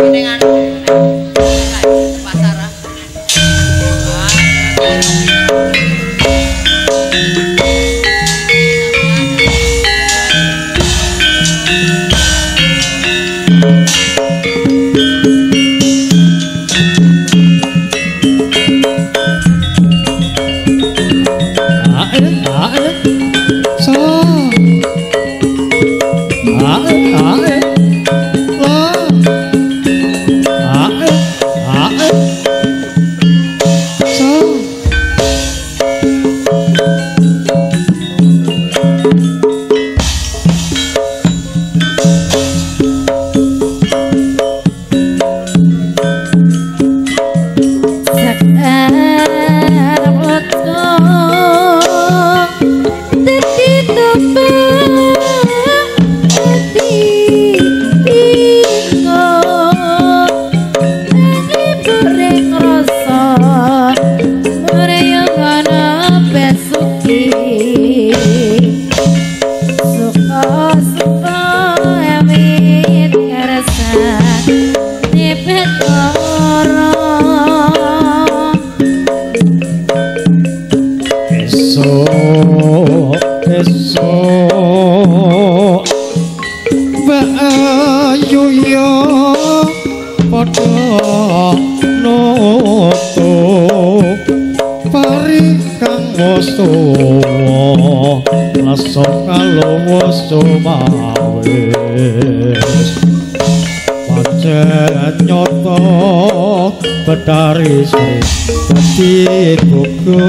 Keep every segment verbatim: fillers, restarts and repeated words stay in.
Betari dadi buku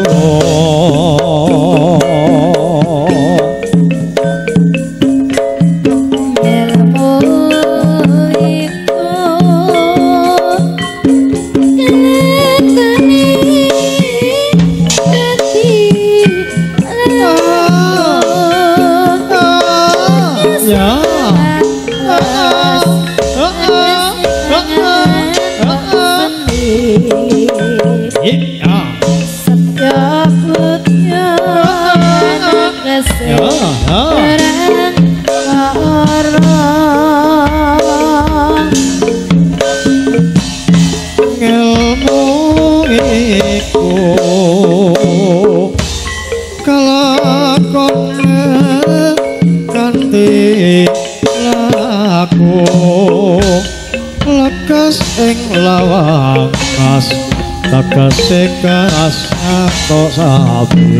Sekas kok sapi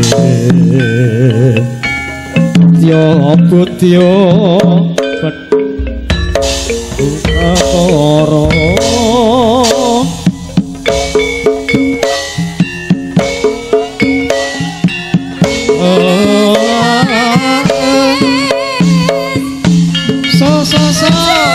Tio putio Buka koro So so so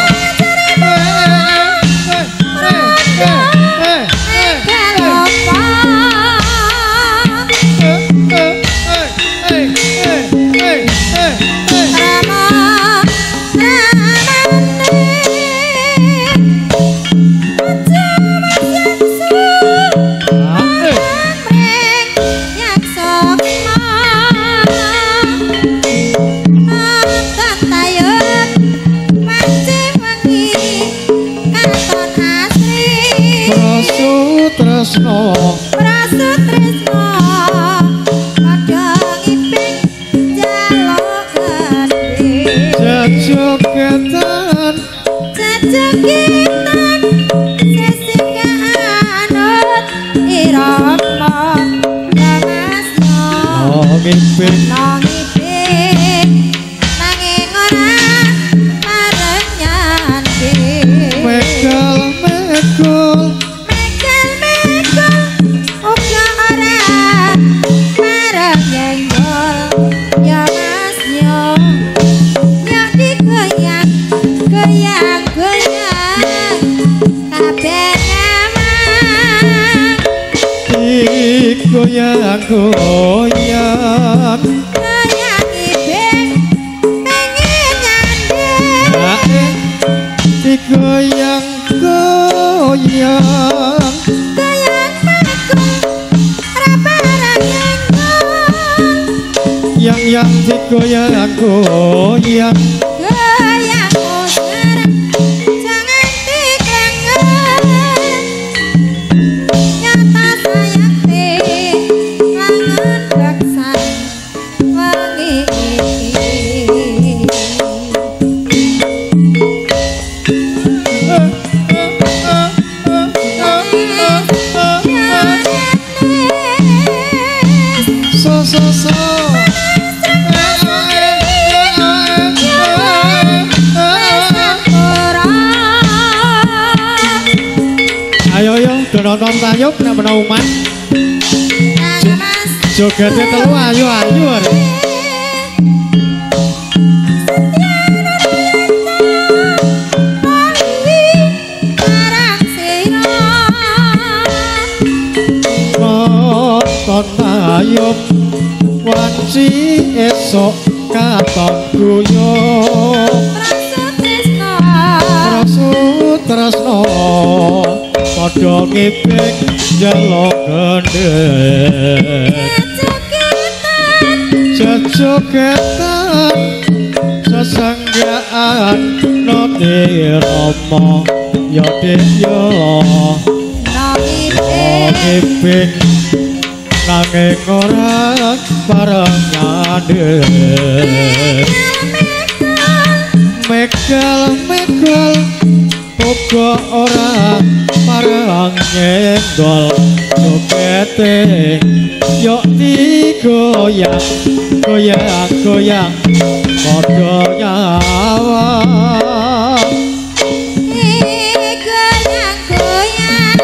Tresno Prasu Tresno Padha ngiping jaluk gede Jajogetan Jajogetan Sesingga anut irama Lamasno Ngiping Ngiping Nanging ora mareng nyanti Megal megol goyang goyang goyang ibing pengen nyandeng digoyang goyang goyang magung rabarang yang yang digoyang goyang goyang musir jangan dikengen nonton tayub nek menawa umat. Jogete telu ayu-ayu arek. Nonton tayub wanci esok katon guyub. Tresno padha ngipik njaluk gendhet jejogetan sesenggaan nate rama ya deya ngipik nanging ora pareng nyandhet megal megal uga ora parang nyendol jogete yo digoyang goyang goyang padha nyawa goyang goyang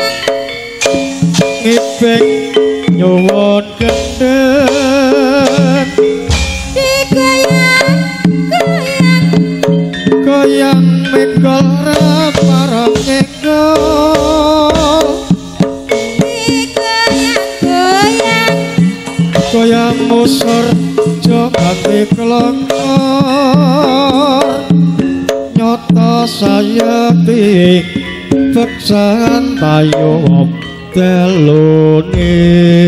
ngipik nyuwun gendhen digoyang goyang goyang megol parang nyegol goyang goyang musur jogate kelontor nyata sayati beksan tayo telune